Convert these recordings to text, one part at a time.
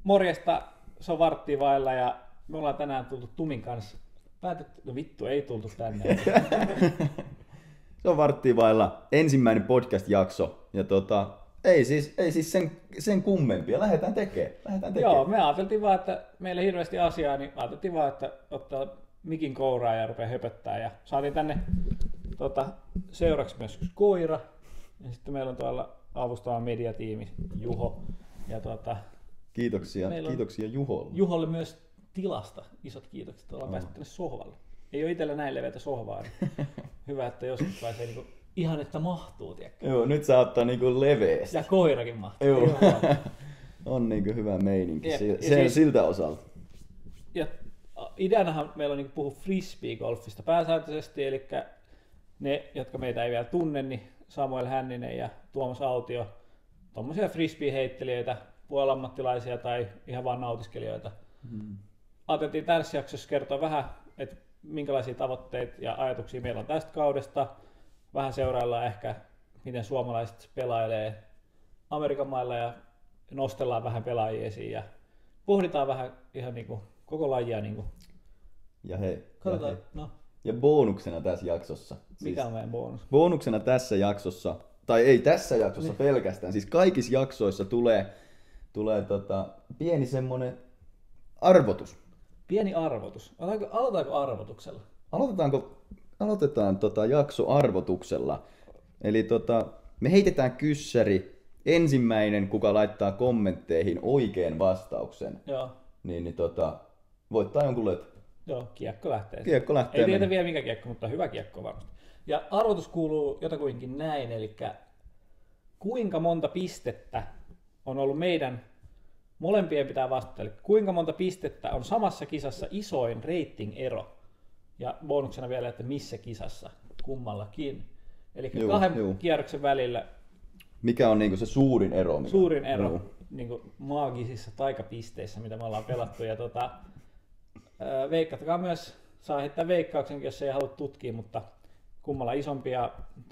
Morjesta, se on varttia vailla ja me ollaan tänään tultu Tumin kanssa. Päätetty, no vittu, ei tultu tänne. Se on varttia vailla ensimmäinen podcast-jakso. Ja ei siis sen kummempia. Lähdetään tekemään. Joo, me ajateltiin vaan, että meillä hirveästi asiaa, niin ajateltiin vaan, että ottaa mikin kouraa ja rupeaa höpöttää. Ja saatiin tänne seuraksi myös koira. Ja sitten meillä on tuolla avustava mediatiimi Juho. Ja Kiitoksia Juholle. Juholle myös tilasta. Isot kiitokset, ollaan päästy tänne sohvalle. Ei ole itsellä näin leveätä sohvaa. Niin hyvä, että joskus pääsee niinku ihan, että mahtuu, tiedätkö? Joo, nyt saa ottaa niinku leveästi. Ja koirakin mahtuu. Joo. On niinku hyvä meininki siltä osalta. Ja ideanahan meillä on niinku puhua frisbee-golfista pääsääntöisesti, eli ne, jotka meitä ei vielä tunne, niin Samuel Hänninen ja Tuomas Autio, tommosia frisbee-heittelijöitä, puolammattilaisia tai ihan vaan nautiskelijoita. Ajateltiin tässä jaksossa kertoa vähän, että minkälaisia tavoitteita ja ajatuksia meillä on tästä kaudesta. Vähän seuraillaan ehkä, miten suomalaiset pelailee Amerikan mailla ja nostellaan vähän pelaajia esiin ja pohditaan vähän ihan niinku koko lajia. Niinku. Ja bonuksena tässä jaksossa. Mikä on meidän bonus? Bonuksena tässä jaksossa, tai ei tässä jaksossa pelkästään, siis kaikissa jaksoissa tulee pieni semmonen arvotus. Pieni arvotus. Aloitetaanko arvotuksella? Aloitetaan jakso arvotuksella. Eli me heitetään kyssäri. Ensimmäinen, kuka laittaa kommentteihin oikean vastauksen, Joo. niin voittaa jonkun löt. Joo, kiekko lähtee. Ei tiedä vielä mikä kiekko, mutta hyvä kiekko varmasti. Ja arvotus kuuluu jotakuinkin näin, eli kuinka monta pistettä on ollut meidän, molempien pitää vastata, eli kuinka monta pistettä on samassa kisassa isoin rating-ero. Ja bonuksena vielä, että missä kisassa kummallakin. Eli kahden kierroksen välillä. Mikä on niinku se suurin ero? Suurin ero niinku maagisissa taikapisteissä, mitä me ollaan pelattu. Ja veikkattakaa myös, saa heittää veikkauksenkin, jos ei halua tutkia, mutta kummalla isompia,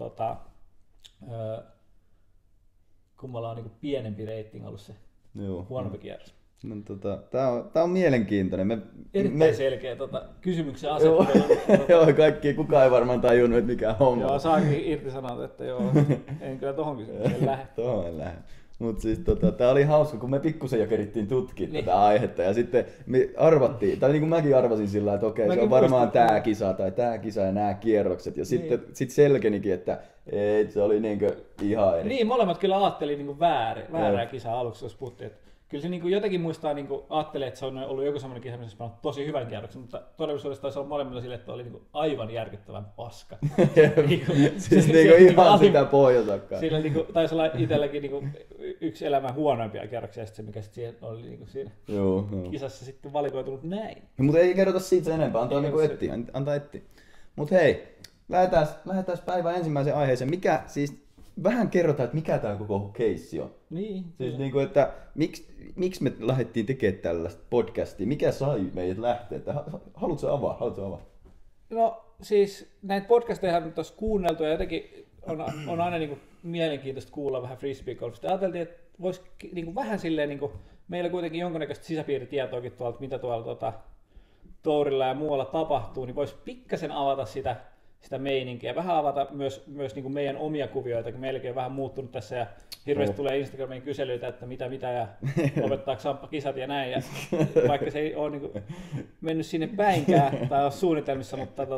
kummalla on niinku pienempi rating ollut se huonompi kierros. No, tää on mielenkiintoinen. Erittäin selkeä kysymyksen asettelu. Joo, kukaan ei varmaan tajunnut, että mikä homma. Joo, saakin irti sanoa, että joo, en kyllä tohon kysymykseen lähde. Tohon en lähde. Mutta siis tää oli hauska, kun me pikkusen jo kerittiin tutkia tätä aihetta ja sitten me arvattiin, tai niin kuin mäkin arvasin sillä, että okei, se on varmaan tää kisa tai tää kisa ja nämä kierrokset ja sitten selkenikin, että ei, se oli niinku ihan eri. Niin, molemmat kyllä ajatteli niinku väärää kisaa aluksi, jos puhuttiin, että kyllä se niinku jotenkin muistaa, niinku ajattelee, että se on ollut joku semmoinen kisa, missä on tosi hyvän kierroksen, mutta todellisuudessa taisi olla molemmilla sille, että oli niinku aivan järkyttävän paska. Siis niinku ihan sitä pohjasakkaa. Siinä niinku, taisi olla itselläkin niinku yksi elämän huonoimpia kierroksia, ja se mikä sitten oli niinku siinä kisassa sitten valikoitunut näin. No, mutta ei kerrota siitä sen enempää, antaa etsiä. Mutta hei, lähdetään päivän ensimmäiseen aiheeseen. Mikä siis... Vähän kerrotaan, että mikä tämä koko keissi on. Niin. Siis niinku, että miksi me lähdettiin tekemään tällaista podcastia? Mikä sai meidät lähteä? Haluatko avaa? No siis näitä podcasteja on tuossa kuunneltu ja jotenkin on aina niinku mielenkiintoista kuulla vähän frisbeegolfista. Ajateltiin, että voisi niinku vähän silleen, niinku, meillä kuitenkin jonkunnäköistä sisäpiiritietoakin tuolta, mitä tuolla tourilla ja muualla tapahtuu, niin voisi pikkasen avata sitä meininkiä. Vähän avata myös niin kuin meidän omia kuvioita, kun meilläkin on vähän muuttunut tässä ja hirveästi tulee Instagramiin kyselyitä, että mitä ja lopettaako Samppa kisat ja näin. Ja vaikka se ei ole niin kuin mennyt sinne päinkään tai ole suunnitelmissa, mutta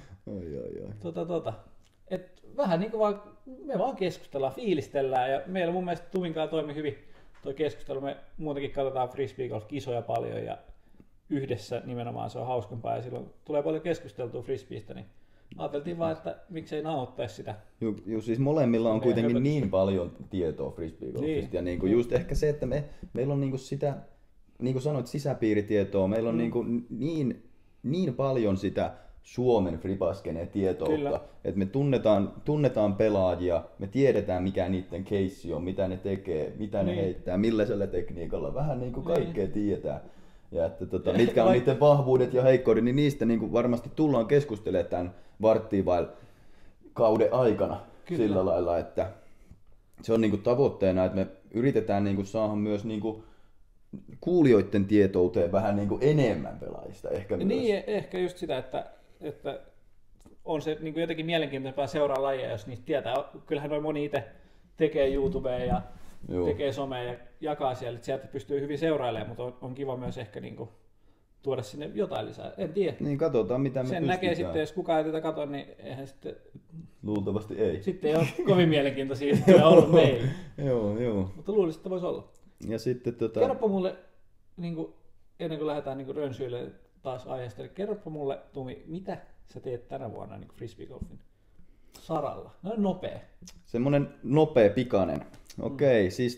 et vähän niin kuin me vaan keskustellaan, fiilistellään ja meillä mun mielestä Tuminkaan toimi hyvin tuo keskustelu. Me muutenkin katsotaan frisbeegolf-kisoja paljon ja yhdessä nimenomaan se on hauskempaa ja silloin tulee paljon keskusteltua frisbeestä, niin ajateltiin vaan, että miksei nauhoittaisi sitä. Joo, siis molemmilla on kuitenkin niin paljon tietoa frisbeegolfista. Niin. Ja just ehkä se, että meillä on niinku sitä, niin kuin sanoit, sisäpiiritietoa. Meillä on niinku niin paljon sitä Suomen fribaskeneen tietoutta, että me tunnetaan pelaajia, me tiedetään mikä niiden keissi on, mitä ne tekee, mitä ne heittää, millaisella tekniikalla. Vähän niin kuin kaikkea tietää. Ja että mitkä on niiden vahvuudet ja heikkoudet, niin niistä niin kuin varmasti tullaan keskustelemaan tämän varttivail kauden aikana. Kyllä. Sillä lailla, että se on niin kuin tavoitteena, että me yritetään niin kuin saada myös niin kuin kuulijoiden tietouteen vähän niin kuin enemmän pelaajista ehkä myös. Niin, ehkä just sitä, että on se niin kuin jotenkin mielenkiintoisempaa seuraa lajeja, jos niistä tietää. Kyllähän noin moni itse tekee YouTubea ja tekee somea ja jakaa siellä, että sieltä pystyy hyvin seurailemaan, mutta on kiva myös ehkä niin kuin tuoda sinne jotain lisää. En tiedä. Niin, katsotaan mitä me pystytään. Sen näkee sitten, jos kukaan ei tätä katso, niin eihän sitten... Luultavasti ei. Sitten ei ole kovin mielenkiintoisia juttuja ollut meillä. Joo. Mutta luulisin, että voisi olla. Ja sitten Kerropa mulle, niin kuin, ennen kuin lähdetään niin rönsyille taas aiheesta, niin kerropa mulle, Tumi, mitä sä teet tänä vuonna niin frisbeegolfin saralla? Nopea. Semmonen nopea, pikainen. Okei, siis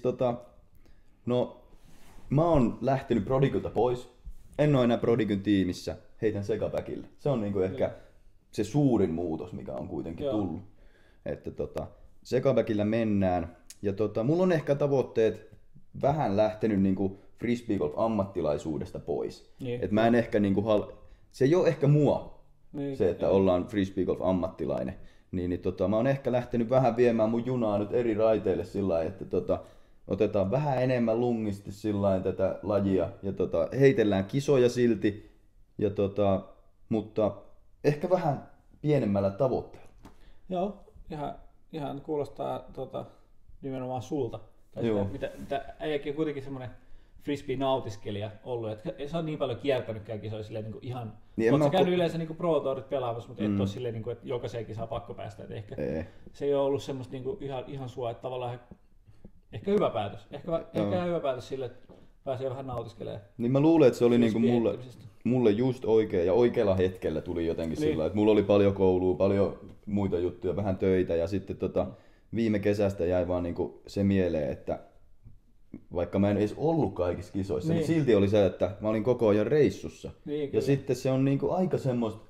no mä oon lähtenyt Prodigylta pois. En oo enää Prodigyn tiimissä. Heitän sekapäkille. Se on niinku ehkä se suurin muutos, mikä on kuitenkin tullut. Että sekapäkillä mennään. Ja mulla on ehkä tavoitteet vähän lähtenyt niinku frisbeegolf ammattilaisuudesta pois. Niin. Et mä en ehkä niinku se ei ole ehkä mua. Niin, se, että ollaan frisbeegolf ammattilainen. Niin, mä oon ehkä lähtenyt vähän viemään mun junaa nyt eri raiteille sillä lailla, että otetaan vähän enemmän lungisti sillain tätä lajia ja heitellään kisoja silti, ja mutta ehkä vähän pienemmällä tavoitteella. Joo, ihan kuulostaa nimenomaan sulta. Mitä äijäkin on kuitenkin semmoinen frisbee-nautiskelija ollut, että sä oot niin paljon kiertänytkään kisoja silleen niin ihan... Niin oot sä käynyt yleensä niin pro-tourit pelaamassa, mutta et ole silleen, niin kuin, että jokaiseen kisaan pakko päästä. Et ehkä se ei ole ollut semmoista niin kuin ihan sua, että tavallaan ehkä hyvä päätös. Ehkä hyvä päätös sille, että pääsee vähän nautiskelemaan. Niin mä luulen, että se oli niinku mulle just oikein ja oikealla hetkellä tuli jotenkin niin. Sillä, että mulla oli paljon koulua, paljon muita juttuja, vähän töitä ja sitten viime kesästä jäi vaan niinku se mieleen, että vaikka mä en edes ollut kaikissa kisoissa, niin silti oli se, että mä olin koko ajan reissussa. Niin, ja sitten se on niinku aika semmoista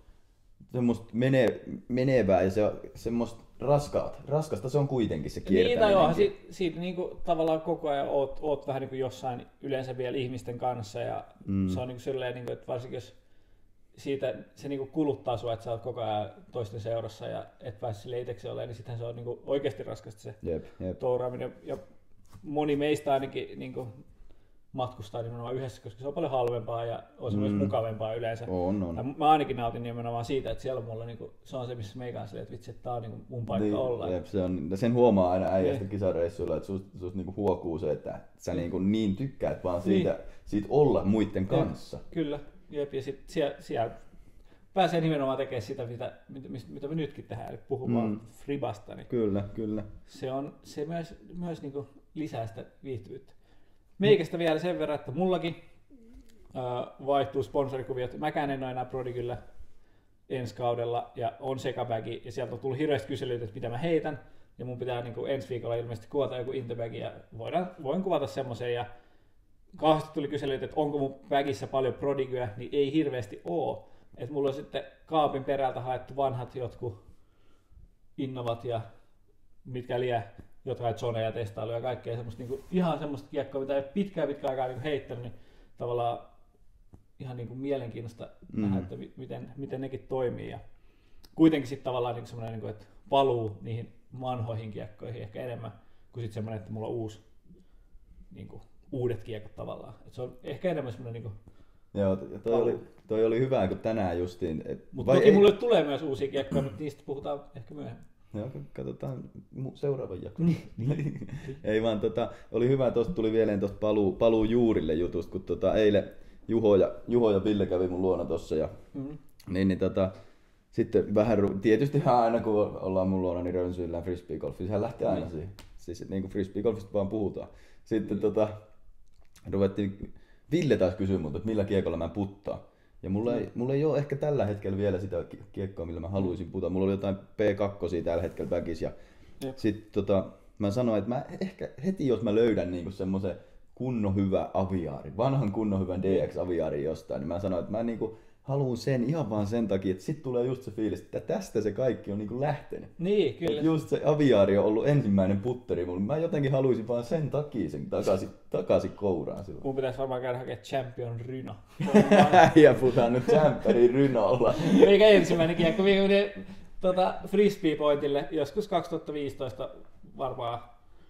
menevää ja se semmoista raskasta se on kuitenkin se kiertäminen. Niin, siitä niinku tavallaan koko ajan oot vähän niinku jossain yleensä vielä ihmisten kanssa ja se on niinku silleen, niinku, että varsinkin jos siitä se niinku kuluttaa sua, että sä oot koko ajan toisten seurassa ja et pääse sille itsekseen olemaan, niin sittenhän se on niinku oikeasti raskasta se touraaminen. Ja moni meistä ainakin niinku matkustaa nimenomaan yhdessä, koska se on paljon halvempaa ja on se myös mukavempaa yleensä. On. Mä ainakin nautin nimenomaan siitä, että siellä mulla niinku, se on se, missä meikä on silleen, että vitsi, että tää on niinku mun paikka olla. Sen huomaa aina äijästä kisareissuilla, että susta niinku huokuu se, että sä niinku niin tykkäät vaan siitä olla muiden kanssa. Kyllä, jep, ja sit siellä pääsee nimenomaan tekemään sitä, mitä me nytkin tehdään, eli puhumaan fribasta. Niin kyllä. Se myös niinku lisää sitä viihtyvyyttä. Meikästä vielä sen verran, että mullakin vaihtuu sponsorikuviot. Mäkään en ole enää Prodigyllä ensi kaudella ja on sekabägi ja sieltä on tullut hirveästi kyselyitä, että mitä mä heitän. Ja mun pitää niin kuin ensi viikolla ilmeisesti kuvata joku interbägi ja voin kuvata semmoisen. Ja kauheasti tuli kyselyitä, että onko mun bägissä paljon Prodigyä, niin ei hirveästi oo. Et mulla on sitten kaapin perältä haettu vanhat jotkut innovat ja mitkä liian jotain zoneja testailuja ja kaikkea semmoista niinku, ihan semmoista kiekkoa, mitä ei pitkään aikaa niinku heittänyt, niin tavallaan ihan niinku mielenkiintoista nähdä, että miten nekin toimii. Ja kuitenkin sitten tavallaan niinku semmoinen, niinku, että paluu niihin vanhoihin kiekkoihin ehkä enemmän kuin sitten semmoinen, että mulla on niinku, uudet kiekot tavallaan. Et se on ehkä enemmän semmoinen niinku, joo, toi oli hyvä, kun tänään justiin. Mutta toki mulle tulee myös uusia kiekkoja, mutta niistä puhutaan ehkä myöhemmin. Joo, katsotaan seuraavan jakson. Ei vaan, oli hyvä, tuosta tuli vielä tuosta paluu juurille jutusta, kun eilen Juho ja Ville kävi mun luona tossa ja sitten vähän, tietysti aina kun ollaan mun luona, niin rönsyillään frisbeegolfia, sehän lähtee aina siihen. Siis niin kuin frisbeegolfista vaan puhutaan. Sitten ruvettiin, Ville taas kysyä multa, että millä kiekolla mä puttaan. Ja mulla ei ole ehkä tällä hetkellä vielä sitä kiekkoa, millä mä haluaisin putaa. Mulla oli jotain P2 tällä hetkellä väkissä. Ja sitten mä sanoin, että mä ehkä heti jos mä löydän niinku semmoisen kunnon hyvä aviaari, vanhan kunnon hyvän DX-aviaari jostain, niin mä sanoin, että mä niinku haluan sen ihan vaan sen takia, että sit tulee just se fiilis, että tästä se kaikki on niinku lähtenyt. Niin, kyllä. Et just se aviaari on ollut ensimmäinen putteri mulle. Mä jotenkin haluaisin vaan sen takia sen takaisin kouraan silloin. Mun pitäisi varmaan käydä hakemaan Champion Ryno. Ja puhutaan nyt Champerin Rynolla. Eikä ensimmäinen kiekko. Frisbee Pointille joskus 2015 varmaan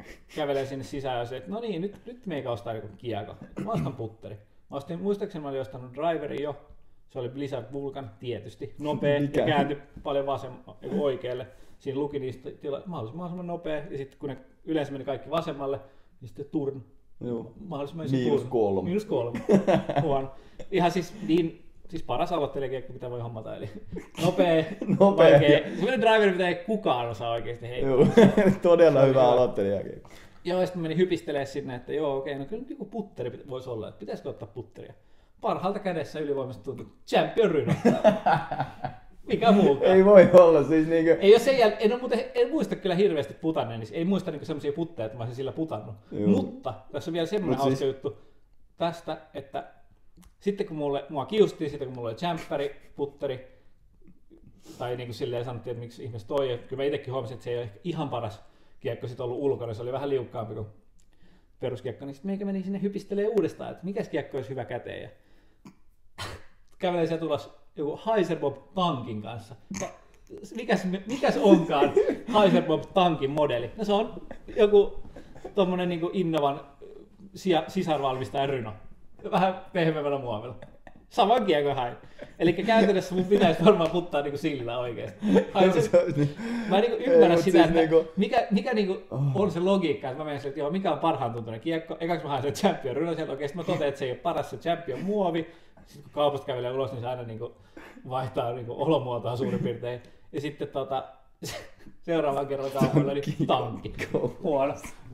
kävelee sinne sisään ja se, että no niin, nyt meikä ostaa joku kiekko. Mä ostan putteri. Muistaakseni mä olin ostanut driverin jo. Se oli Blizzard Vulcan tietysti. Nopea ja kääntyi paljon oikealle. Siinä luki niistä mahdollisimman nopea. Ja sitten kun ne yleensä meni kaikki vasemmalle, niin sitten turn. Mahdollisimman -3. Huono. Ihan siis paras aloittelijakiekko, mitä voi hommata. Eli nopea. Vaikea. Sellainen driveri, mitä ei kukaan osaa oikeasti heittää. Todella hyvä aloittelijakiekko. Joo, ja sitten mä menin hypistelemään sinne, että joo, okei, no kyllä joku putteri voisi olla, että pitäisikö ottaa putteria. Parhaalta kädessä ylivoimasta tuntuu Champion Ryno. Mikä muukaan. Ei voi olla siis niinku... Ei ole sen en muista kyllä hirveästi putanneen, niin ei muista niinku semmoisia putteja, että mä olisin sillä putannut. Joo. Mutta tässä on vielä semmoinen hauska juttu tästä, että sitten kun mua kiustiin, sitten kun mulla oli champperi, putteri, tai niin kuin silleen sanottiin, että miksi ihmiset toi, että kyllä mä itsekin huomasin, että se ei ole ihan paras kiekko sit ollut ulkona, se oli vähän liukkaampi kuin peruskiekko, niin sitten meikä meni sinne hypistelee uudestaan, että mikäs kiekko olisi hyvä käteen. Ja kävelee sieltä tulos joku Heiserbob tankin kanssa. Mikäs onkaan Heiserbob tankin modeli? No se on joku tommonen niinku Innovan sisarvalmistajan Ryno. Vähän pehmeällä muovilla. Saman kiekon hain. Eli käytännössä mun pitäisi varmaan puttaa niinku sillä oikeesti. Mä en niinku ymmärrä sitä, siis että mikä niinku on se logiikka, että mä menen sille, että joo, mikä on parhaan tuntuinen kiekko. Ekaksi mä hain sen Champion Ryno sieltä oikeesti. Mä totean, että se ei ole paras se Champion muovi. Sitten kun kaupasta kävelee ulos, niin se aina niinku vaihtaa niinku olomuotoa suurin piirtein. Ja sitten seuraavan kerran kaupalla niin tankki. Huono.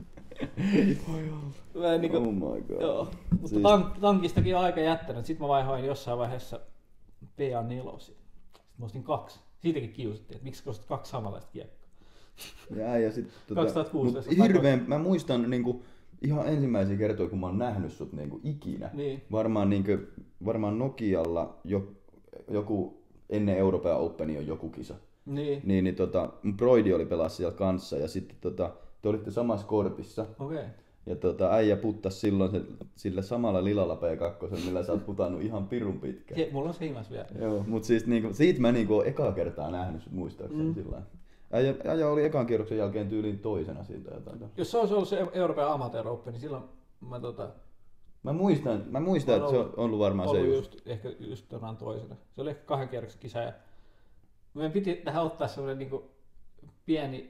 Niin kuin, oh my god. Joo. Mutta siis... tankistakin on aika jättänyt. Sitten mä vaihoin jossain vaiheessa PA4. Sitten mä ostin 2. Siitäkin kiusattiin, että miksi ostit 2 samanlaista kiekkoa. Ja sit, 2016. Hirveän, mä muistan niinku, ihan ensimmäisiä kertoja, kun mä oon nähnyt sut niinku, ikinä. Niin. Varmaan Nokialla joku ennen Euroopan Openia on joku kisa. Niin. Mun broidi oli pelasi siellä kanssa ja sitten te olitte samassa kortissa. Okay. Ja äijä puttasi silloin sillä samalla lilalla P2, millä sä oot putannut ihan pirun pitkään. Mulla on se himas vielä. Joo, mut siis siitä mä oon ekaa kertaa nähnyt sut muistaakseni sillain. Äijä oli ekan kierroksen jälkeen tyyliin toisena siitä jotain. Jos se olisi ollut se Euroopan Amateur Open, niin silloin Mä muistan, että se on ollut varmaan se ehkä just toisena. Se oli ehkä 2 kierroksen kisa ja meidän piti tähän ottaa semmoinen niinku pieni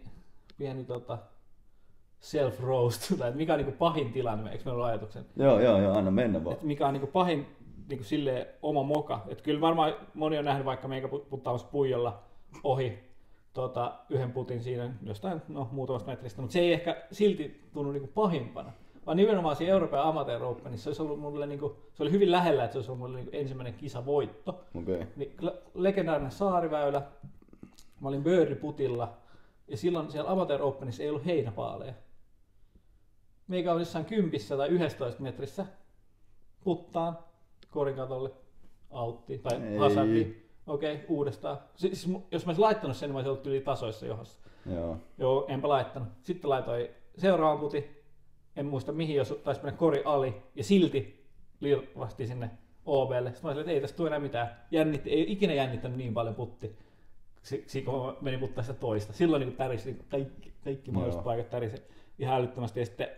self-roast, tai mikä on niinku pahin tilanne, eikö meillä ole ajatuksen? Joo, anna mennä vaan. Et mikä on niinku pahin niinku silleen oma moka. Et kyllä varmaan moni on nähnyt vaikka meikä puttaamassa puijolla ohi yhden putin siinä jostain muutamasta metristä, mutta se ei ehkä silti tunnu niinku pahimpana. Vaan nimenomaan siinä Euroopan Amateur Openissa se olisi ollut mulle niinku, se oli hyvin lähellä, että se olisi ollut mulle niinku ensimmäinen kisavoitto. Okay. Niin, legendaarinen saariväylä. Mä olin birdie-putilla ja silloin siellä Amateur Openissa ei ollut heinäpaaleja. Meikä on jossain 10 tai 11 metrissä puttaan korin katolle, autti tai hazardi. Okei, uudestaan. Siis, jos mä olisin laittanut sen, niin mä olisin ollut yli tasoissa johdossa. Joo, enpä laittanut. Sitten laitoin seuraavan putin. En muista mihin, jos taisi mennä kori ali ja silti lirvasti sinne OBlle. Sitten mä olin, että ei tästä tule enää mitään. Ei ikinä jännittänyt niin paljon putti. Kun mä menin puttaa sitä toista. Silloin niin tärisi kaikki mahdolliset paikat tärisi ihan älyttömästi. Ja sitten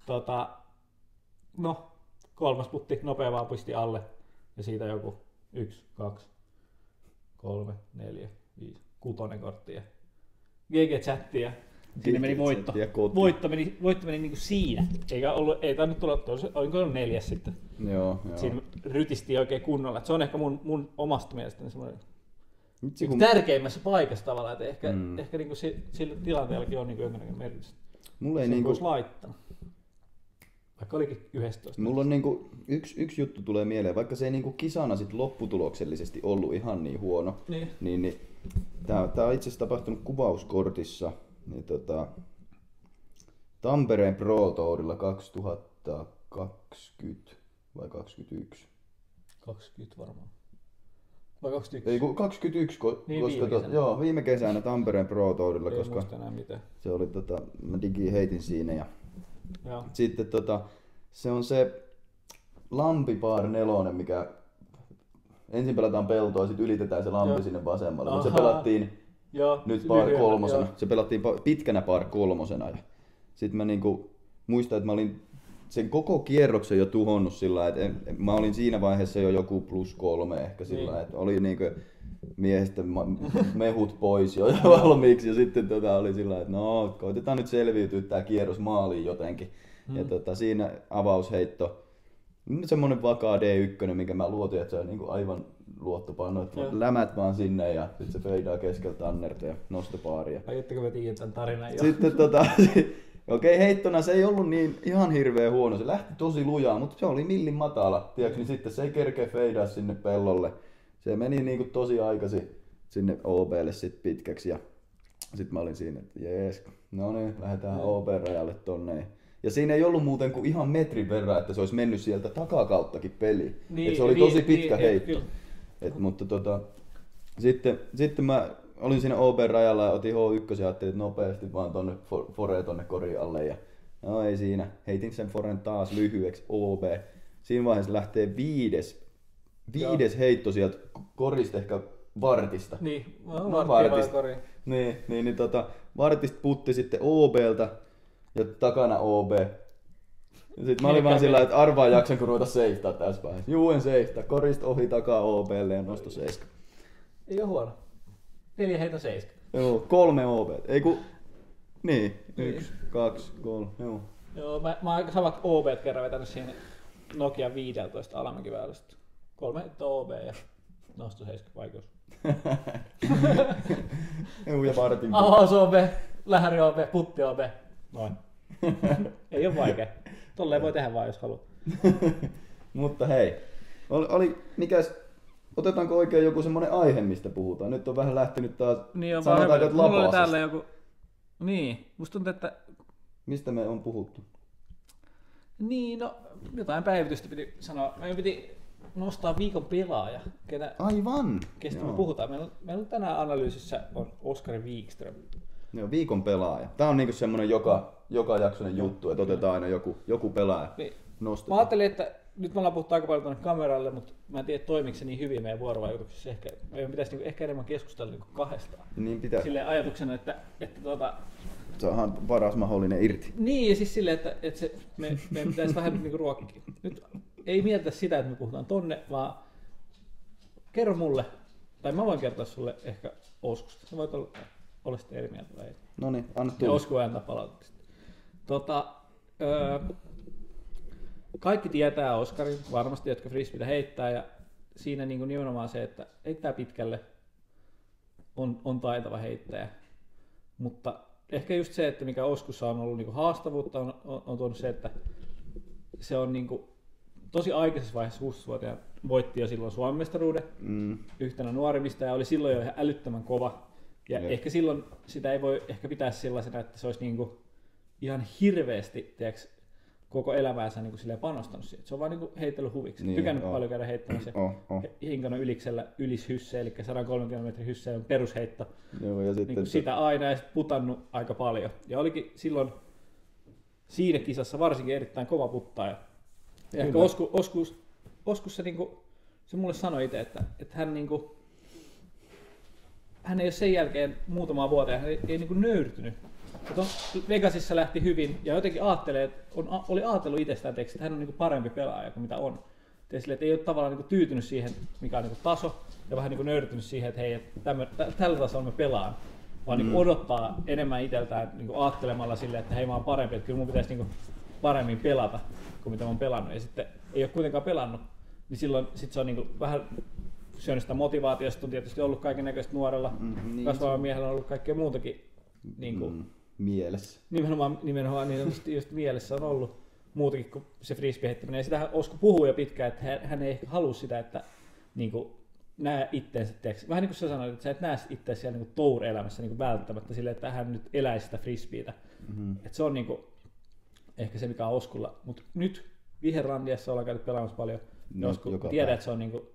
3. putti nopea vaan pisti alle. Ja siitä joku 1, 2, 3, 4, 5, 6 korttia. GG-chattia. Siinä meni voitto. Voitto meni niinku siinä. Ei tainnut tulla, olinko ollut 4 sitten. Joo. Siinä rytisti oikein kunnolla. Se on ehkä mun omasta mielestäni semmoinen tärkeimmässä paikassa tavallaan, että ehkä niinku sillä tilanteellakin on niinku jonkinlainen merkitys. Mulla ei niinku laittanut. Vaikka olikin 11. Mulla on niinku yksi juttu tulee mieleen, vaikka se ei niinku kisana sit lopputuloksellisesti ollut ihan niin huono. Niin tää on itse asiassa tapahtunut kuvauskortissa. Niin Tampereen Pro Tourilla 2020 vai 2021? 20 varmaan. Vai 21? Ei 21, niin, viime kesänä Tampereen Pro Tourilla, ei koska se oli mä heitin siinä ja sitten se on se Lampipar 4, mikä ensin pelataan peltoa, sitten ylitetään se lampi sinne vasemmalle, mutta se pelattiin nyt par 3. Se pelattiin pitkänä par 3. Sitten mä niinku muistan, että mä olin sen koko kierroksen jo tuhonnut sillä, että mä olin siinä vaiheessa jo joku +3 ehkä sillä, että oli niinku miehestä mehut pois jo valmiiksi ja sitten oli sillä, että no koitetaan nyt selviytyä tää kierros maaliin jotenkin. Ja siinä avausheitto, semmonen vakaa D1, minkä mä luotin, että se on niinku aivan luottopanno, että lämät vaan sinne ja sitten se feidaa keskellä tannerta ja nostopaaria. Ajatteko mä tiedän tämän tarinan jo? Sitten okei, heittona se ei ollut niin ihan hirveän huono, se lähti tosi lujaa, mutta se oli millin matala, tiedätkö, niin sitten se ei kerkeä feidaa sinne pellolle. Se meni niinku tosi aikaisin sinne OB:lle sit pitkäksi ja sitten mä olin siinä, että jees, no niin, lähdetään OB-rajalle tonne. Ja siinä ei ollut muuten kuin ihan metrin verran, että se olisi mennyt sieltä takakauttakin peliin. Niin, se oli tosi pitkä heitto. Mutta sitten mä olin siinä OB-rajalla ja otin H1 ja ajattelin, että nopeasti vaan tonne foreen tonne korin alle. Ja no ei siinä, heitin sen foren taas lyhyeksi OB. Siinä vaiheessa lähtee viides heitto sieltä korista, ehkä vartista. Niin, vartista. Niin, vartista putti sitten OBltä ja takana OB. Sitten mä olin vaan sillä, että arvaa jaksanko ruveta seistaa tässä vaiheessa. Juu, en seistä. Korista ohi takaa OBlle ja nosto 7. Ei oo huono. 4 heitä 7. Joo, 3 OB. Ei ku... Niin, 1, 2, 3, joo. Joo, mä oon samat OB kerran vetänyt siinä Nokia 15 alamäkiväylästä. 3 heittoa OB ja nosto 7 vaikeus. Joo, ja vartin. Avaus OB, lähäri OB, putti OB. Noin. Ei oo vaikea. Tolleen voi tehdä vaan, jos haluaa. Mutta hei, otetaanko oikein joku semmonen aihe, mistä puhutaan? Nyt on vähän lähtenyt taas, niin on sanotaanko, että mulla oli täällä joku... Niin, musta tuntuu, että... Mistä me on puhuttu? Niin, no jotain päivitystä piti sanoa. Meidän piti nostaa viikon pelaaja. Aivan! Kestä me puhutaan. Meillä on tänään analyysissä on Oskari Wikström. Joo, viikon pelaaja. Tää on niinku semmonen joka jaksonen juttu, että otetaan aina joku pelaaja. Niin. Nostetaan. Mä ajattelin, että nyt me ollaan puhuttu aika paljon tuonne kameralle, mutta mä en tiedä toimiko se niin hyvin meidän vuorovaikutuksessa. Meidän pitäisi niinku ehkä enemmän keskustella niinku kahdestaan. Niin pitää. Silleen ajatuksena, että saadaan paras mahdollinen irti. Niin, ja siis silleen, että meidän pitäisi vähän niinku ruokkia. Nyt ei mietitä sitä, että me puhutaan tonne, vaan kerro mulle, tai mä voin kertoa sulle ehkä Oskusta. Sä voit olla sitten eri mieltä vai ei. Noniin, anna tulla. Ja Osku voi antaa palautetta. Kaikki tietää Oskarin, varmasti, jotka frisbeetä heittää, ja siinä niin kuin nimenomaan se, että heittää pitkälle, on taitava heittäjä. Mutta ehkä just se, että mikä Oskussa on ollut niin kuin haastavuutta, on tuonut se, että se on niin kuin tosi aikaisessa vaiheessa 16-vuotiaan voitti jo silloin Suomen mestaruuden yhtenä nuorimmista ja oli silloin jo ihan älyttömän kova. Ja ehkä silloin sitä ei voi ehkä pitää sellaisena, että se olisi niin kuin ihan hirveästi koko elämäänsä niin kuin panostanut siihen. Se on vaan niin kuin heitellyt huviksi. Niin, tykännyt paljon käydä heittämässä. Hinkana yliksellä ylishysse, eli 130 metrin hysse on perusheitto. Joo, ja sitten niin sitä aina ja putannut aika paljon. Ja olikin silloin siinä kisassa varsinkin erittäin kova puttaaja. Ja ehkä Oskus se, niin kuin, se mulle sanoi itse, että hän, niin kuin, hän ei ole sen jälkeen muutamaa vuotta, hän ei niin kuin nöyrtynyt. Vegasissa lähti hyvin ja jotenkin oli ajatellut itsestään, että hän on niin kuin parempi pelaaja kuin mitä on. Että ei ole tavallaan niin kuin tyytynyt siihen, mikä on niin kuin taso, ja vähän niin kuin nöyrtynyt siihen, että hei, tällä tasolla mä pelaan. Vaan niin kuin odottaa enemmän itseltään niin kuin ajattelemalla silleen, että hei, mä oon parempi, että kyllä mun pitäisi niin kuin paremmin pelata kuin mitä mä oon pelannut. Ja sitten ei ole kuitenkaan pelannut, niin silloin se on niin kuin vähän syönyt sitä motivaatiosta. On tietysti ollut kaiken näköistä nuorella, kasvavalla miehellä on ollut kaikkea muutakin. Niin kuin, mielessä. Nimenomaan niin just mielessä on ollut muutakin kuin se frisbee-heittäminen. Ja sitähän Osku puhuu jo pitkään, että hän ei halua sitä, että niin kuin, näe itteensä, vähän niin kuin sä sanoit, että sä et näe itseäsi siellä niin tour-elämässä niin välttämättä silleen, että hän nyt eläisi sitä frisbeetä. Että se on niin kuin, ehkä se, mikä on Oskulla. Mutta nyt Viherrandiassa ollaan käynyt pelaamassa paljon. Osku tiedät, että se on niin kuin,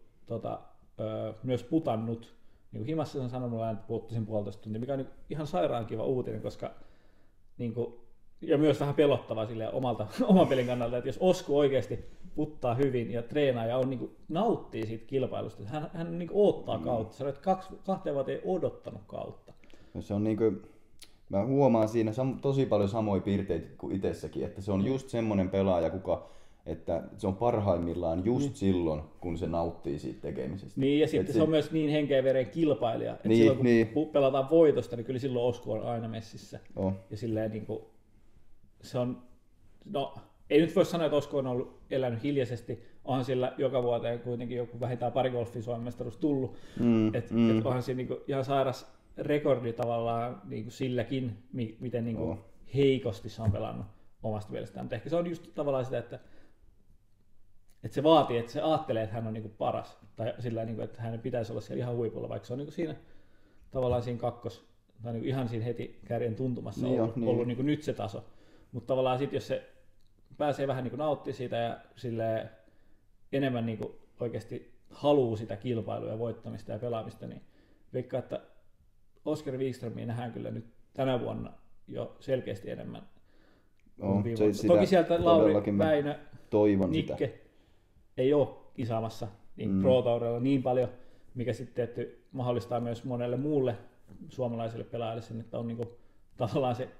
myös putannut. Niin kuin himassa se on sanonut, että puuttuisin 1,5 tuntia, mikä on niin ihan sairaan kiva uutinen, koska niin kuin, ja myös vähän pelottavaa oman pelin kannalta, että jos Osku oikeasti puttaa hyvin ja treenaa ja on, niin kuin, nauttii siitä kilpailusta, hän niin kuin odottaa kautta. Sanoit, että 2 vuotta ei odottanut kautta. Se on niin kuin, mä huomaan siinä tosi paljon samoja piirteitä kuin itsessäkin, että se on just semmonen pelaaja, että se on parhaimmillaan just silloin, kun se nauttii siitä tekemisestä. Niin, ja sitten se on myös niin henkeä veren kilpailija, että silloin kun pelataan voitosta, niin kyllä silloin Osku on aina messissä. Ja silleen niin kuin, se on, no ei nyt voi sanoa, että Osku on elänyt hiljaisesti, onhan sillä joka vuoteen kuitenkin joku vähintään pari golfin Suomen mestaruus tullut, että onhan siinä niin kuin ihan sairas rekordi tavallaan niin kuin silläkin, miten niin kuin heikosti se on pelannut omasta mielestään, mutta ehkä se on just tavallaan sitä, että se vaatii, että se ajattelee, että hän on niinku paras, tai sillä niinku, että hänen pitäisi olla siellä ihan huipulla, vaikka se on niinku siinä tavallaan siinä tai niinku ihan siinä heti kärjen tuntumassa ollut niinku nyt se taso. Mutta tavallaan sitten, jos se pääsee vähän niinku nauttimaan siitä ja enemmän niinku oikeasti haluaa sitä kilpailua ja voittamista ja pelaamista, niin veikkaa, että Oskari Wikströmiä nähdään kyllä nyt tänä vuonna jo selkeästi enemmän. Toki sieltä Lauri, Väinö, Nikke ei ole kisaamassa niin Pro Tourilla niin paljon, mikä sitten tietty mahdollistaa myös monelle muulle suomalaiselle pelaajalle sen, että on niinku, tavallaan se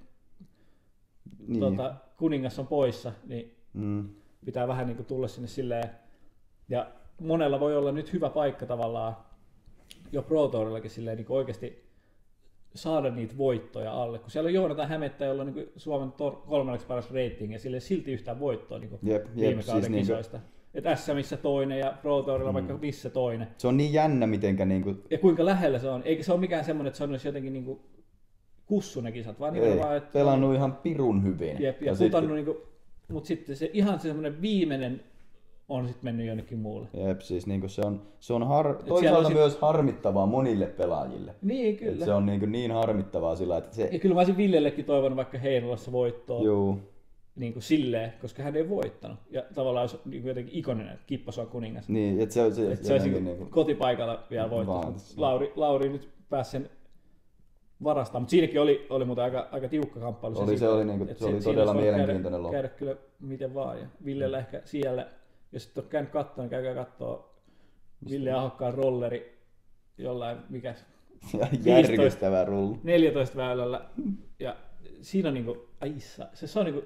kuningas on poissa, niin pitää vähän niinku tulla sinne silleen. Ja monella voi olla nyt hyvä paikka tavallaan jo Pro Tourillakin silleen niinku oikeasti saada niitä voittoja alle, kun siellä on Joonatan Hämettä, jolla on niin Suomen 3. paras rating ja sille ei silti yhtään voittoa niin viime kauden siis kisoista. Niin että SMissä toinen ja Pro Tourilla vaikka missä toinen. Se on niin jännä mitenkä niinku... Ja kuinka lähellä se on. Eikä se ole mikään semmoinen, että se on jotenkin niinku kussu ne kisat, vaan nimenomaan, että... Pelannut ihan pirun hyvin. Jep, ja putannut niinku... Mut sitten se ihan semmoinen viimeinen on sitten mennyt jonnekin muulle. Jep, siis niinku se on toisaalta myös harmittavaa monille pelaajille. Niin, kyllä. Et se on niin harmittavaa sillä, että se... Ja kyllä mä olisin Villellekin toivonut vaikka Heinolassa voittoa. Joo. Niin kuin silleen, koska hän ei voittanut. Ja tavallaan olisi niin jotenkin ikoninen, että Kippas on kuningas. Niin, että se olisi niin kotipaikalla vielä voittanut. Lauri nyt pääsi sen varastamaan, mutta siinäkin oli muuten aika tiukka kamppailu. Se oli todella mielenkiintoinen loppu. Käydä kyllä miten vaan. Ja Villellä ehkä siellä, jos et ole käynyt katsoa, niin käykää katsoa Ville Ahokkaan rolleri jollain, mikä järkyttävä rullu. 14 väylällä. Ja siinä on niinku, se on niinku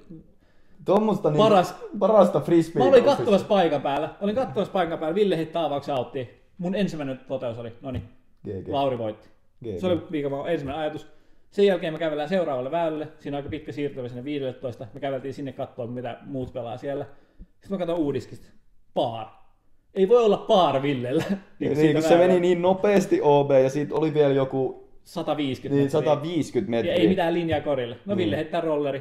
parasta frisbee. Mä olin katsomassa paikan päällä. Ville heittää avauksen auttiin. Mun ensimmäinen toteus oli, Lauri voitti. GG. Se oli ensimmäinen ajatus. Sen jälkeen me kävellään seuraavalle väylälle. Siinä on aika pitkä siirtymä sinne 15. Me käveltiin sinne katsoa, mitä muut pelaa siellä. Sitten mä katson uudiskista. Paar. Ei voi olla paar Villellä. Niin, se meni niin nopeasti OB ja siitä oli vielä joku 150 metriä. Ja ei mitään linjaa korille. No Ville heittää rolleri.